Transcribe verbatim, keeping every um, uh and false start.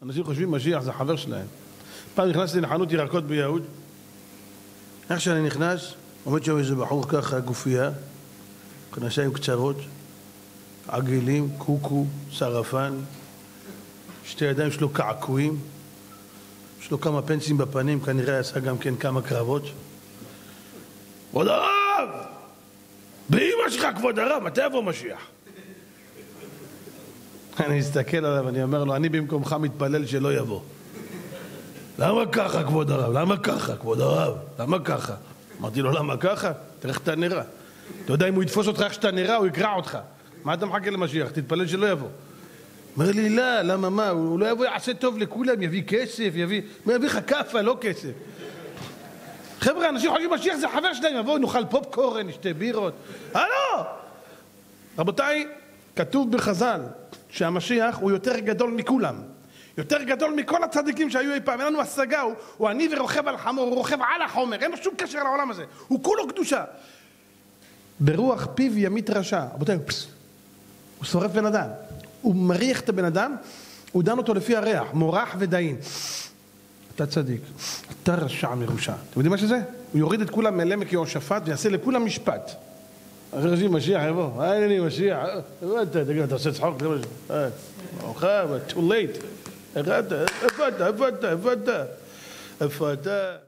אנשים חושבים משיח זה חבר שלהם. פעם נכנסתי לחנות ירקות ביהוד, איך שאני נכנס, עומד שם איזה בחור ככה, גופייה, כנסיים קצרות, עגילים, קוקו, שרפן, שתי ידיים שלו קעקועים, יש לו כמה פנסים בפנים, כנראה עשה גם כן כמה קרבות. כבוד הרב! באמא שלך כבוד הרב, מתי יבוא משיח? אני אסתכל עליו, אני אומר לו, אני במקומך מתפלל שלא יבוא. למה ככה כבוד הרב? למה ככה כבוד הרב? למה ככה? אמרתי לו, למה ככה? תראה איך אתה נראה. אתה יודע, אם הוא יתפוס אותך איך שאתה נראה, הוא יקרע אותך. מה אתה מחכה למשיח? תתפלל שלא יבוא. אומר לי, לא, למה מה? הוא לא יבוא, יעשה טוב לכולם, יביא כסף, יביא... מה יביא לך כפה, לא כסף. חבר'ה, אנשים חושבים משיח זה חבר שלהם, יבואו, נאכל פופקורן, נשתה בירות. אה, לא! רבותיי, כתוב בחז"ל שהמשיח הוא יותר גדול מכולם. יותר גדול מכל הצדיקים שהיו אי פעם. אין לנו השגה, הוא, הוא עני ורוכב על חמור, הוא רוכב על החומר, אין לו שום קשר לעולם הזה. הוא כולו קדושה. ברוח פיו ימית רשע. רבותיי, הוא שורף בן אדם. הוא מריח את הבן אדם, הוא דן אותו לפי הריח, מורח ודין. אתה צדיק, אתה רשע מרושע. אתם יודעים מה שזה? הוא יוריד את כולם מעמק יהושפט ויעשה לכולם משפט. אחרי חושבים משיח יבוא, אין לי משיח, תגיד, אתה עושה צחוק? אוכל, too late. איפה אתה? איפה אתה? איפה אתה? איפה אתה?